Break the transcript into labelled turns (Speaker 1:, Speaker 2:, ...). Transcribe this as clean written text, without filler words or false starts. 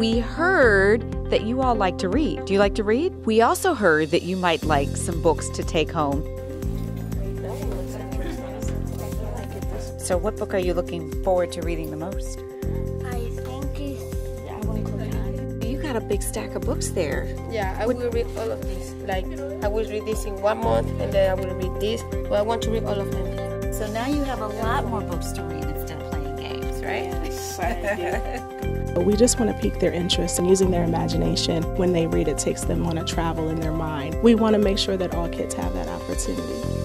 Speaker 1: We heard that you all like to read. Do you like to read? We also heard that you might like some books to take home. So what book are you looking forward to reading the most?
Speaker 2: I think it's...
Speaker 1: You got a big stack of books there.
Speaker 3: Yeah, I will read all of these. Like, I will read this in 1 month, and then I will read this. But I want to read all of them.
Speaker 1: So now you have a lot more books to read instead of playing games, right?
Speaker 4: We just want to pique their interest in using their imagination. When they read, it takes them on a travel in their mind. We want to make sure that all kids have that opportunity.